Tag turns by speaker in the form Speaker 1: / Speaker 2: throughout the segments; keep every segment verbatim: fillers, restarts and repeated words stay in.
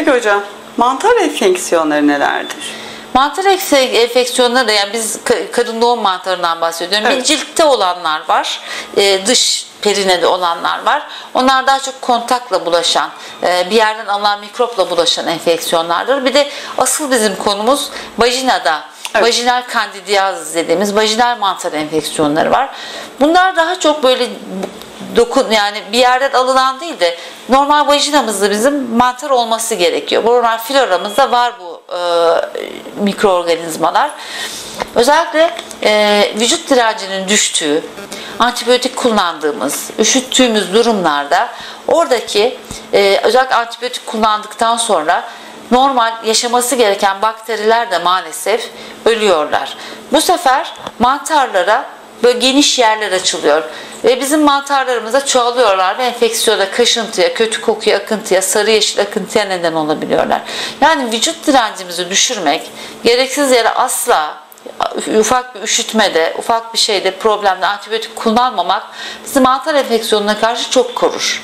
Speaker 1: Peki hocam, mantar enfeksiyonları nelerdir?
Speaker 2: Mantar enfeksiyonları da, yani biz kadın doğum mantarından bahsediyorum. Evet. Bir ciltte olanlar var, dış perinede olanlar var. Onlar daha çok kontakla bulaşan, bir yerden alınan mikropla bulaşan enfeksiyonlardır. Bir de asıl bizim konumuz vajinada, evet, vajinal kandidiyaz dediğimiz vajinal mantar enfeksiyonları var. Bunlar daha çok böyle dokun, yani bir yerden alınan değil de normal vajinamızda bizim mantar olması gerekiyor. Normal floramızda var bu e, mikroorganizmalar. Özellikle e, vücut direncinin düştüğü, antibiyotik kullandığımız, üşüttüğümüz durumlarda oradaki e, özellikle antibiyotik kullandıktan sonra normal yaşaması gereken bakteriler de maalesef ölüyorlar. Bu sefer mantarlara böyle geniş yerler açılıyor ve bizim mantarlarımıza çoğalıyorlar ve enfeksiyona, kaşıntıya, kötü kokuya, akıntıya, sarı yeşil akıntıya neden olabiliyorlar. Yani vücut direncimizi düşürmek, gereksiz yere asla ufak bir üşütmede, ufak bir şeyde, problemde antibiyotik kullanmamak bizi mantar enfeksiyonuna karşı çok korur.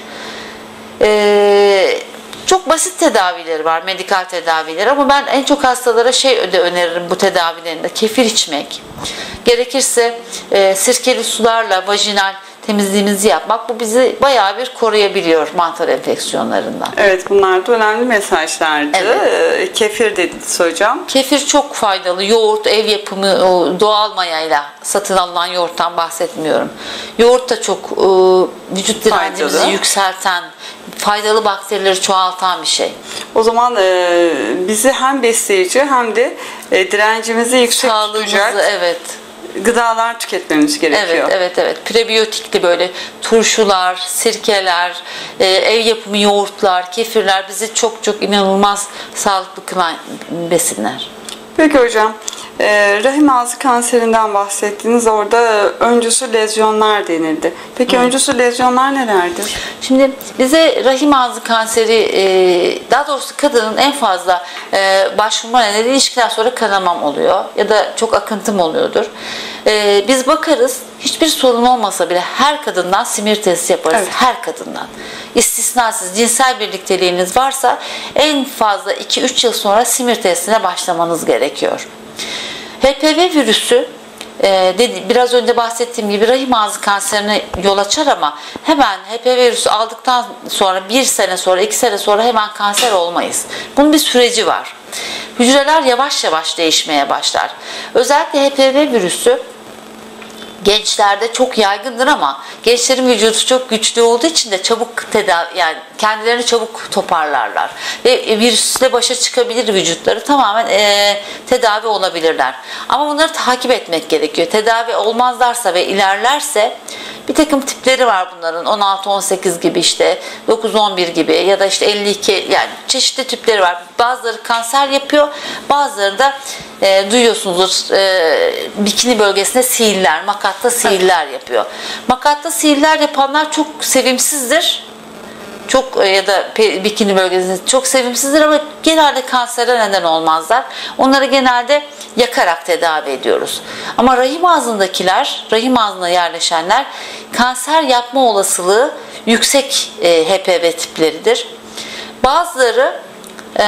Speaker 2: Ee, Çok basit tedavileri var, medikal tedavileri, ama ben en çok hastalara şey de öneririm bu tedavilerinde: kefir içmek. Gerekirse e, sirkeli sularla vajinal temizliğimizi yapmak, bu bizi bayağı bir koruyabiliyor mantar enfeksiyonlarından.
Speaker 1: Evet, bunlar da önemli mesajlardı. Evet. Kefir dediniz hocam.
Speaker 2: Kefir çok faydalı. Yoğurt, ev yapımı, doğal mayayla satın alınan yoğurttan bahsetmiyorum. Yoğurt da çok e, vücut direncimizi faydalı, yükselten, faydalı bakterileri çoğaltan bir şey.
Speaker 1: O zaman e, bizi hem besleyici hem de e, direncimizi yüksek tutacak,
Speaker 2: evet,
Speaker 1: gıdalar tüketmemiz gerekiyor.
Speaker 2: Evet, evet, evet. Prebiyotikli böyle turşular, sirkeler, e, ev yapımı yoğurtlar, kefirler bizi çok çok inanılmaz sağlıklı kılan besinler.
Speaker 1: Peki hocam, e, rahim ağzı kanserinden bahsettiniz. Orada öncüsü lezyonlar denildi. Peki hmm. öncüsü lezyonlar nelerdir?
Speaker 2: Şimdi bize rahim ağzı kanseri, e, daha doğrusu kadının en fazla e, başvurma nedeni ilişkiden sonra kanamam oluyor ya da çok akıntım oluyordur. E, biz bakarız, hiçbir sorun olmasa bile her kadından simir testi yaparız. Evet. Her kadından. İstisnasız cinsel birlikteliğiniz varsa en fazla iki üç yıl sonra simir testine başlamanız gerekiyor. H P V virüsü e, dedi, biraz önce bahsettiğim gibi rahim ağzı kanserine yol açar, ama hemen H P V virüsü aldıktan sonra bir sene sonra, iki sene sonra hemen kanser olmayız. Bunun bir süreci var. Hücreler yavaş yavaş değişmeye başlar. Özellikle H P V virüsü gençlerde çok yaygındır, ama gençlerin vücudu çok güçlü olduğu için de çabuk tedavi, yani kendilerini çabuk toparlarlar ve virüsle başa çıkabilir, vücutları tamamen e, tedavi olabilirler. Ama bunları takip etmek gerekiyor. Tedavi olmazlarsa ve ilerlerse bir takım tipleri var bunların, on altı on sekiz gibi, işte dokuz on bir gibi ya da işte elli iki, yani çeşitli tipleri var. Bazıları kanser yapıyor, bazıları da e, duyuyorsunuzdur e, bikini bölgesinde sihirler, makatta sihirler yapıyor. Makatta sihirler yapanlar çok sevimsizdir. Çok ya da bikini bölgesinde çok sevimsizdir, ama genelde kansere neden olmazlar. Onları genelde yakarak tedavi ediyoruz. Ama rahim ağzındakiler, rahim ağzına yerleşenler kanser yapma olasılığı yüksek e, H P V tipleridir. Bazıları e,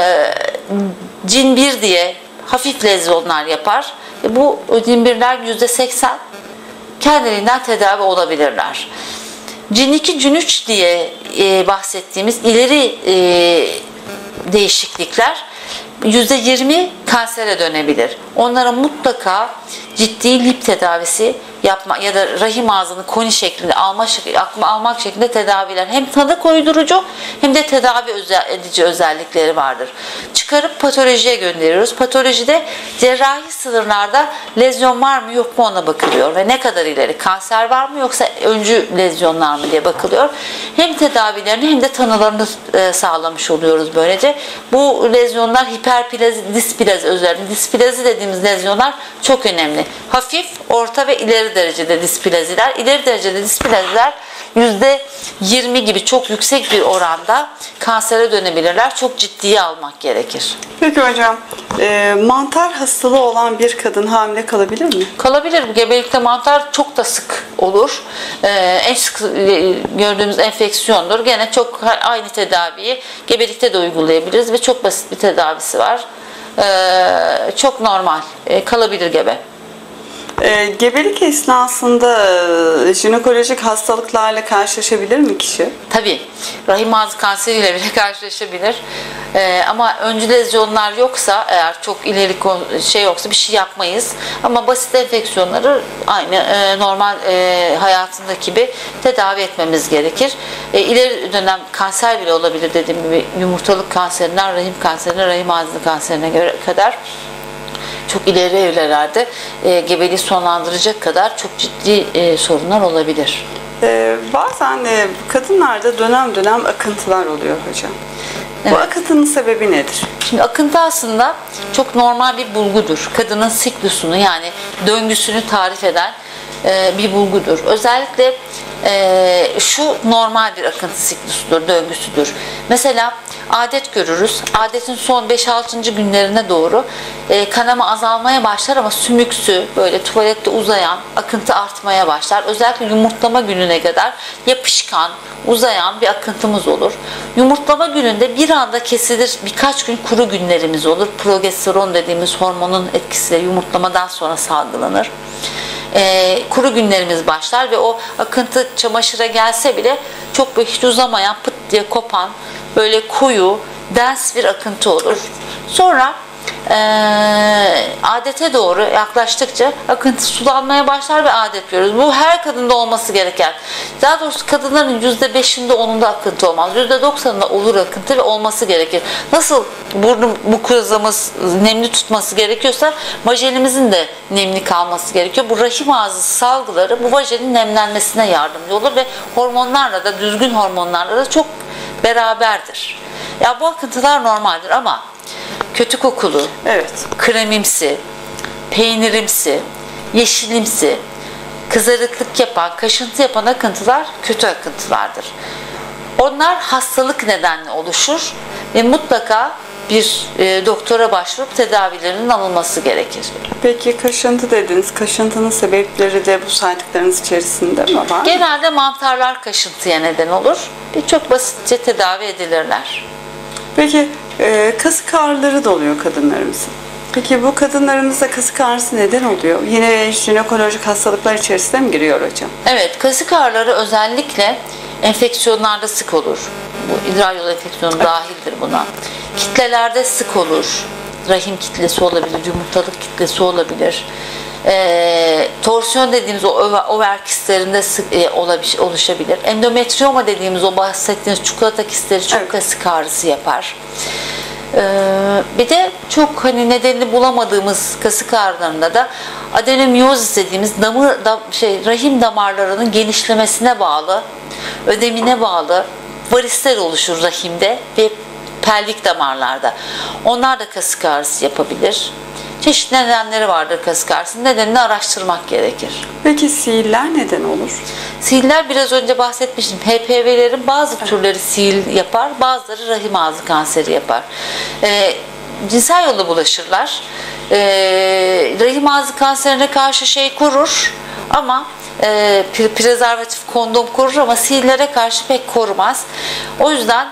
Speaker 2: cin bir diye hafif lezyonlar yapar. E, bu cin birler yüzde seksen kendiliğinden tedavi olabilirler. cin iki, cin üç diye e, bahsettiğimiz ileri e, değişiklikler yüzde yirmi kansere dönebilir. Onlara mutlaka ciddi lip tedavisi yapma ya da rahim ağzını koni şeklinde alma, almak şeklinde tedaviler, hem tanı koydurucu hem de tedavi edici özellikleri vardır. Çıkarıp patolojiye gönderiyoruz. Patolojide cerrahi sınırlarda lezyon var mı yok mu ona bakılıyor ve ne kadar ileri, kanser var mı yoksa öncü lezyonlar mı diye bakılıyor. Hem tedavilerini hem de tanılarını sağlamış oluyoruz böylece. Bu lezyonlar hiperplazi, displazi özellikle. Displazi dediğimiz lezyonlar çok önemli. Hafif, orta ve ileri derecede displaziler. İleri derecede displaziler yüzde yirmi gibi çok yüksek bir oranda kansere dönebilirler. Çok ciddiye almak gerekir.
Speaker 1: Peki hocam, e, mantar hastalığı olan bir kadın hamile kalabilir mi?
Speaker 2: Kalabilir. Gebelikte mantar çok da sık olur. Ee, en sık e, gördüğümüz enfeksiyondur. Gene çok aynı tedaviyi gebelikte de uygulayabiliriz ve çok basit bir tedavisi var. Ee, çok normal. Ee, kalabilir gebe.
Speaker 1: E, gebelik esnasında e, jinekolojik hastalıklarla karşılaşabilir mi kişi?
Speaker 2: Tabii. Rahim ağzı kanseriyle bile karşılaşabilir. Ee, ama öncü lezyonlar yoksa, eğer çok ileri şey yoksa bir şey yapmayız. Ama basit enfeksiyonları aynı e, normal e, hayatındaki gibi tedavi etmemiz gerekir. E, ileri dönem kanser bile olabilir, dediğim gibi yumurtalık kanserinden rahim kanserine, rahim ağzı kanserine göre kadar çok ileri evrelerde e, gebeliği sonlandıracak kadar çok ciddi e, sorunlar olabilir.
Speaker 1: Ee, bazen e, kadınlarda dönem dönem akıntılar oluyor hocam. Bu
Speaker 2: Evet.
Speaker 1: akıntının sebebi nedir?
Speaker 2: Şimdi akıntı aslında çok normal bir bulgudur. Kadının siklusunu, yani döngüsünü tarif eden e, bir bulgudur. Özellikle e, şu normal bir akıntı siklusudur, döngüsüdür. Mesela adet görürüz. Adetin son beş altıncı günlerine doğru e, kanama azalmaya başlar ama sümüksü, böyle tuvalette uzayan akıntı artmaya başlar. Özellikle yumurtlama gününe kadar yapışkan, uzayan bir akıntımız olur. Yumurtlama gününde bir anda kesilir, birkaç gün kuru günlerimiz olur. Progesteron dediğimiz hormonun etkisiyle yumurtlamadan sonra salgılanır. E, kuru günlerimiz başlar ve o akıntı çamaşıra gelse bile çok böyle hiç uzamayan, pıt diye kopan, böyle koyu, dens bir akıntı olur. Sonra e, adete doğru yaklaştıkça akıntı sulanmaya başlar ve adet görürüz. Bu her kadında olması gereken. Daha doğrusu kadınların yüzde beşinde onunda akıntı olmaz. yüzde doksanında olur akıntı ve olması gerekir. Nasıl burnu mukozamız nemli tutması gerekiyorsa vajenimizin de nemli kalması gerekiyor. Bu rahim ağzı salgıları bu vajenin nemlenmesine yardımcı olur ve hormonlarla da, düzgün hormonlarla da çok beraberdir. Ya bu akıntılar normaldir ama kötü kokulu,
Speaker 1: Evet.
Speaker 2: kremimsi, peynirimsi, yeşilimsi, kızarıklık yapan, kaşıntı yapan akıntılar kötü akıntılardır. Onlar hastalık nedenle oluşur ve mutlaka bir e, doktora başvurup tedavilerinin alınması gerekir.
Speaker 1: Peki kaşıntı dediniz. Kaşıntının sebepleri de bu saydıklarınız içerisinde mi var?
Speaker 2: Genelde mantarlar kaşıntıya neden olur ve çok basitçe tedavi edilirler.
Speaker 1: Peki e, kasık ağrıları da oluyor kadınlarımızın. Peki bu kadınlarımızda kasık ağrısı neden oluyor? Yine jinekolojik hastalıklar içerisine mi giriyor hocam?
Speaker 2: Evet, kasık ağrıları özellikle enfeksiyonlarda sık olur. Bu idrar yolu enfeksiyonu dahildir buna. Kitlelerde sık olur. Rahim kitlesi olabilir, yumurtalık kitlesi olabilir. E, torsiyon dediğimiz o over kistlerinde sık, e, oluşabilir. Endometrioma dediğimiz o bahsettiğiniz çikolata kistleri çok
Speaker 1: Evet.
Speaker 2: kasık ağrısı yapar. Ee, bir de çok hani nedenini bulamadığımız kasık ağrılarında da adenomiyozis dediğimiz damır, da, şey, rahim damarlarının genişlemesine bağlı, ödemine bağlı varisler oluşur rahimde ve pelvik damarlarda. Onlar da kasık ağrısı yapabilir. Çeşitli nedenleri vardır kasık ağrısının. Nedenini araştırmak gerekir.
Speaker 1: Peki sihirler neden olur?
Speaker 2: Sihirler biraz önce bahsetmiştim. H P V'lerin bazı türleri sihir yapar, bazıları rahim ağzı kanseri yapar. Ee, cinsel yolla bulaşırlar. Ee, rahim ağzı kanserine karşı şey korur ama e, prezervatif, kondom korur ama sihirlere karşı pek korumaz. O yüzden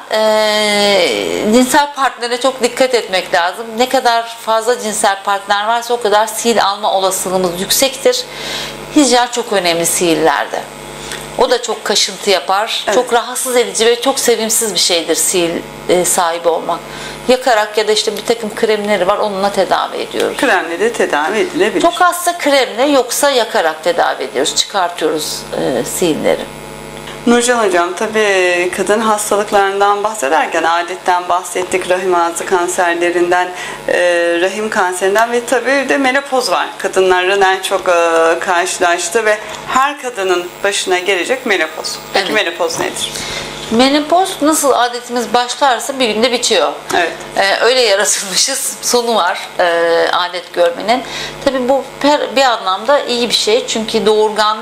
Speaker 2: e, cinsel partnere çok dikkat etmek lazım. Ne kadar fazla cinsel partner varsa o kadar sihir alma olasılığımız yüksektir. Hijyen çok önemli sihirlerde. O da çok kaşıntı yapar.
Speaker 1: Evet.
Speaker 2: Çok rahatsız edici ve çok sevimsiz bir şeydir sihir e, sahibi olmak. Yakarak ya da işte bir takım kremleri var, onunla tedavi ediyoruz.
Speaker 1: Kremle de tedavi edilebilir.
Speaker 2: Çok hasta kremle, yoksa yakarak tedavi ediyoruz. Çıkartıyoruz e, sihirleri.
Speaker 1: Nurcan Hocam, tabii kadın hastalıklarından bahsederken adetten bahsettik, rahim ağzı kanserlerinden, e, rahim kanserinden ve tabii de menopoz var. Kadınların en çok e, karşılaştığı ve her kadının başına gelecek menopoz. Peki
Speaker 2: Evet.
Speaker 1: menopoz nedir?
Speaker 2: Menopoz nasıl adetimiz başlarsa bir günde bitiyor.
Speaker 1: Evet.
Speaker 2: Ee, öyle yaratılmışız. Sonu var e, adet görmenin. Tabii bu per, bir anlamda iyi bir şey. Çünkü doğurganlık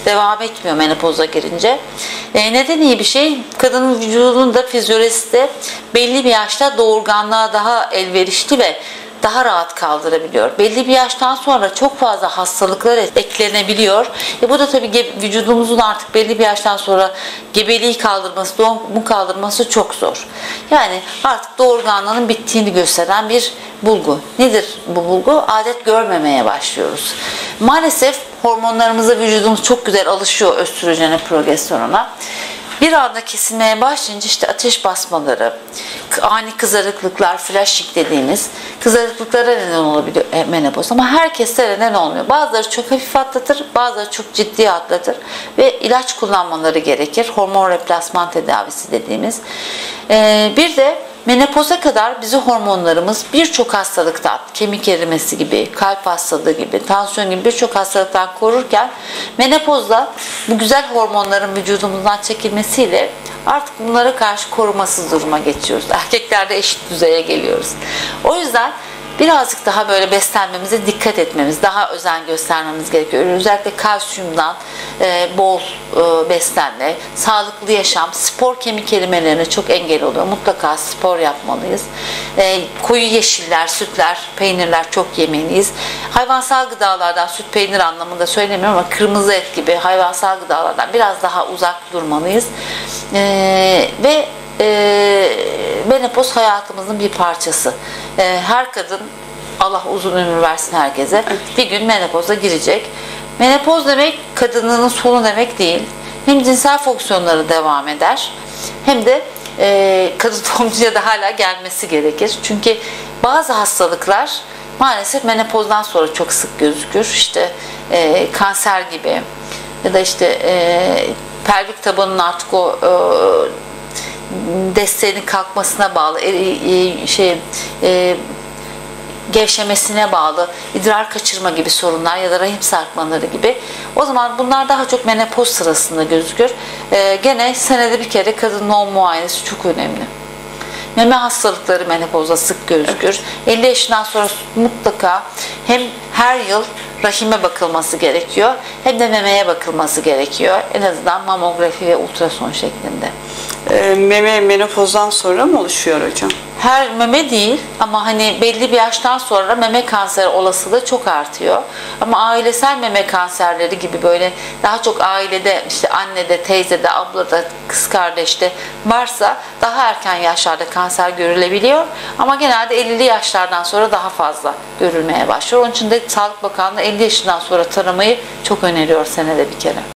Speaker 2: devam etmiyor menopoza girince. E, neden iyi bir şey? Kadının vücudunun da fizyolojisi de belli bir yaşta doğurganlığa daha elverişli ve daha rahat kaldırabiliyor. Belli bir yaştan sonra çok fazla hastalıklar eklenebiliyor. E bu da tabii vücudumuzun artık belli bir yaştan sonra gebeliği kaldırması, doğumu kaldırması çok zor. Yani artık doğurganlığının bittiğini gösteren bir bulgu. Nedir bu bulgu? Adet görmemeye başlıyoruz. Maalesef hormonlarımıza vücudumuz çok güzel alışıyor, östrojene, progesterona. Bir anda kesilmeye başlayınca işte ateş basmaları, ani kızarıklıklar, flashing dediğimiz kızarıklıklara neden olabiliyor menopoz. Ama herkeste neden olmuyor. Bazıları çok hafif atlatır, bazıları çok ciddi atlatır ve ilaç kullanmaları gerekir. Hormon replasman tedavisi dediğimiz. Ee, bir de menopoza kadar bizi hormonlarımız birçok hastalıktan, kemik erimesi gibi, kalp hastalığı gibi, tansiyon gibi birçok hastalıktan korurken menopozda bu güzel hormonların vücudumuzdan çekilmesiyle artık bunlara karşı korumasız duruma geçiyoruz. Erkeklerde eşit düzeye geliyoruz. O yüzden birazcık daha böyle beslenmemize dikkat etmemiz, daha özen göstermemiz gerekiyor. Özellikle kalsiyumdan e, bol e, beslenme, sağlıklı yaşam, spor kemik erimelerine çok engel oluyor. Mutlaka spor yapmalıyız. E, koyu yeşiller, sütler, peynirler çok yemeliyiz. Hayvansal gıdalardan, süt peynir anlamında söylemiyorum ama kırmızı et gibi hayvansal gıdalardan biraz daha uzak durmalıyız. E, ve E, menopoz hayatımızın bir parçası. E, her kadın, Allah uzun ömür versin herkese, evet, bir gün menopoza girecek. Menopoz demek kadınlığının sonu demek değil. Hem cinsel fonksiyonları devam eder hem de e, kadın doğumcuya da hala gelmesi gerekir. Çünkü bazı hastalıklar maalesef menopozdan sonra çok sık gözükür. İşte e, kanser gibi ya da işte e, pelvik tabanının artık o e, desteğinin kalkmasına bağlı, şey e, gevşemesine bağlı, idrar kaçırma gibi sorunlar ya da rahim sarkmaları gibi. O zaman bunlar daha çok menopoz sırasında gözükür. E, gene senede bir kere kadın doğum muayenesi çok önemli. Meme hastalıkları menopozda sık gözükür. elli yaşından sonra mutlaka hem her yıl rahime bakılması gerekiyor hem de memeye bakılması gerekiyor. En azından mamografi ve ultrason şeklinde.
Speaker 1: E, meme menopozdan sonra mı oluşuyor hocam?
Speaker 2: Her meme değil ama hani belli bir yaştan sonra meme kanseri olasılığı çok artıyor. Ama ailesel meme kanserleri gibi böyle daha çok ailede, işte annede, teyzede, ablada, kız kardeşte varsa daha erken yaşlarda kanser görülebiliyor. Ama genelde ellili yaşlardan sonra daha fazla görülmeye başlıyor. Onun için de Sağlık Bakanlığı elli yaşından sonra taramayı çok öneriyor senede bir kere.